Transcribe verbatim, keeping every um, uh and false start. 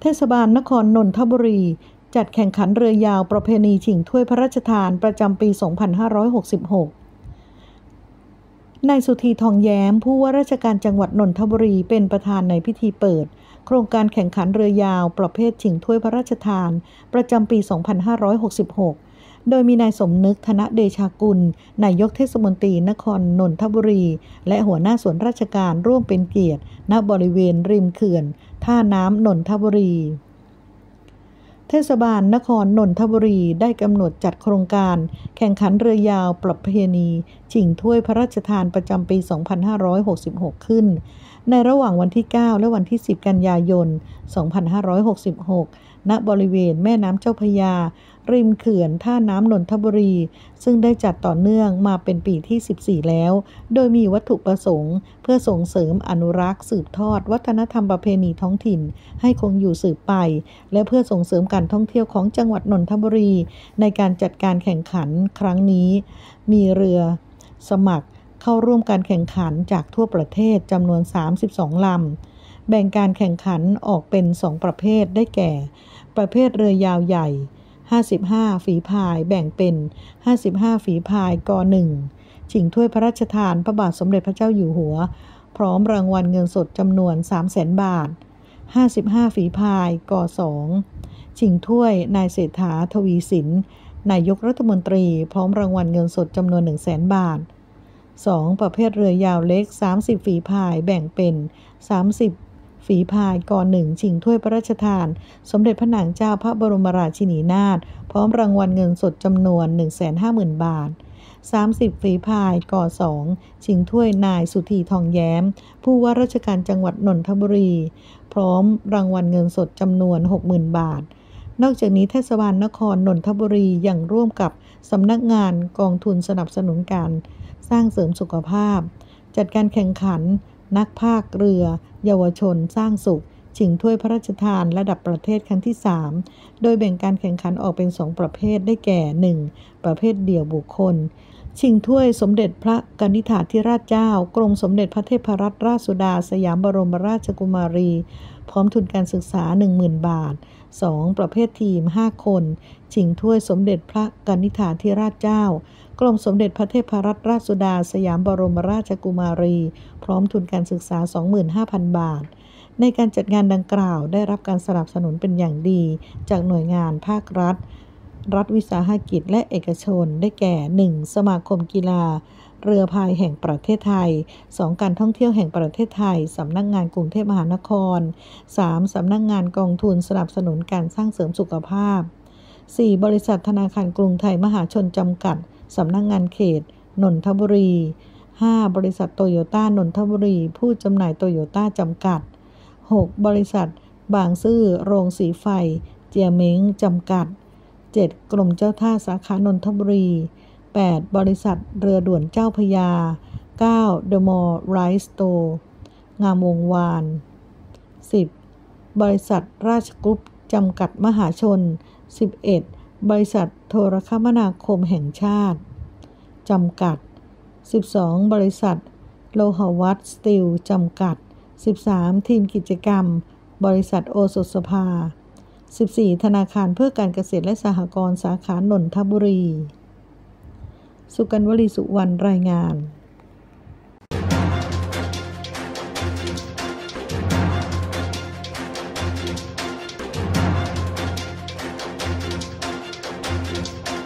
ศบาลนครนนทบุรีจัดแข่งขันเรือยาวประเพณีชิงถ้วยพระราชทานประจำปี สองพันห้าร้อยหกสิบหก นายสุธีทองแย้มผู้ว่าราชการจังหวัดนนทบุรีเป็นประธานในพิธีเปิดโครงการแข่งขันเรือยาวประเภทชิงถ้วยพระราชทานประจำปี สองพันห้าร้อยหกสิบหก โดยมีนายสมนึก ธนเดชากุลนายกเทศมนตรีนครนนทบุรีและหัวหน้าส่วนราชการร่วมเป็นเกียรติณบริเวณริมเขื่อนท่าน้ำนนทบุรีเทศบาลนครนนทบุรีได้กำหนดจัดโครงการแข่งขันเรือยาวประเพณีชิงถ้วยพระราชทานประจำปี สองพันห้าร้อยหกสิบหก ขึ้นในระหว่างวันที่ เก้า และวันที่ สิบ กันยายน สองพันห้าร้อยหกสิบหก ณ บริเวณแม่น้ำเจ้าพระยาริมเขื่อนท่าน้ำนนทบุรีซึ่งได้จัดต่อเนื่องมาเป็นปีที่ สิบสี่ แล้วโดยมีวัตถุประสงค์เพื่อส่งเสริมอนุรักษ์สืบทอดวัฒนธรรมประเพณีท้องถิ่นให้คงอยู่สืบไปและเพื่อส่งเสริมการท่องเที่ยวของจังหวัดนนทบุรีในการจัดการแข่งขันครั้งนี้มีเรือสมัครเข้าร่วมการแข่งขันจากทั่วประเทศจำนวนสามสิบสองลำแบ่งการแข่งขันออกเป็นสองประเภทได้แก่ประเภทเรือยาวใหญ่ห้าสิบห้าฝีพายแบ่งเป็นห้าสิบห้าฝีพายกหนึ่งชิงถ้วยพระราชทานพระบาทสมเด็จพระเจ้าอยู่หัวพร้อมรางวัลเงินสดจำนวน สามแสน บาทห้าสิบห้าฝีพายกสองชิงถ้วยนายเศรษฐาทวีสินนายกรัฐมนตรีพร้อมรางวัลเงินสดจำนวน หนึ่งแสน บาทสองประเภทเรือยาวเล็กสามสิบฝีพายแบ่งเป็นสามสิบฝีพายกหนึ่งชิงถ้วยพระราชทานสมเด็จพระนางเจ้าพระบรมราชินีนาถพร้อมรางวัลเงินสดจำนวน หนึ่งแสนห้าหมื่น บาทสามสิบฝีพายกสองชิงถ้วยนายสุธีทองแย้มผู้ว่าราชการจังหวัดนนทบุรีพร้อมรางวัลเงินสดจำนวน หกหมื่น บาทนอกจากนี้เทศบาลนครนนทบุรียังร่วมกับสำนักงานกองทุนสนับสนุนการสร้างเสริมสุขภาพจัดการแข่งขันนักพากเรือเยาวชนสร้างสุขชิงถ้วยพระราชทานระดับประเทศครั้งที่สามโดยแบ่งการแข่งขันออกเป็นสองประเภทได้แก่ หนึ่ง ประเภทเดี่ยวบุคคลชิงถ้วยสมเด็จพระกนิษฐาธิราชเจ้ากรมสมเด็จพระเทพรัตนราชสุดาสยามบรมราชกุมารีพร้อมทุนการศึกษา หนึ่งหมื่น บาท สอง ประเภททีมห้าคนชิงถ้วยสมเด็จพระกนิษฐาธิราชเจ้ากรมสมเด็จพระเทพรัตนราชสุดาสยามบรมราชกุมารีพร้อมทุนการศึกษา สองหมื่นห้าพัน บาทในการจัดงานดังกล่าวได้รับการสนับสนุนเป็นอย่างดีจากหน่วยงานภาครัฐรัฐวิสาหกิจและเอกชนได้แก่ หนึ่ง สมาคมกีฬาเรือพายแห่งประเทศไทย สอง การท่องเที่ยวแห่งประเทศไทยสำนักงานกรุงเทพมหานคร สาม สำนักงานกองทุนสนับสนุนการสร้างเสริมสุขภาพ สี่ บริษัทธนาคารกรุงไทยมหาชนจำกัดสำนักงานเขตนนทบุรี ห้า บริษัทโตโยต้านนทบุรีผู้จำหน่ายโตโยต้าจำกัด หก บริษัทบางซื่อโรงสีไฟเจียเม้งจำกัด เจ็ด กรมเจ้าท่าสาขานนทบุรี แปด บริษัทเรือด่วนเจ้าพระยา เก้า The Mall Rice Store งามวงวาน สิบ บริษัทราชกรุ๊ปจำกัดมหาชน สิบเอ็ด บริษัทโทรคมนาคมแห่งชาติจำกัด สิบสอง บริษัทโลหะวัตสตีลจำกัด สิบสาม ทีมกิจกรรมบริษัทโอสถสภา สิบสี่ ธนาคารเพื่อการเกษตรและสหกรณ์สาขานนทบุรีสุกัญญ์ วลีสุวรรณรายงาน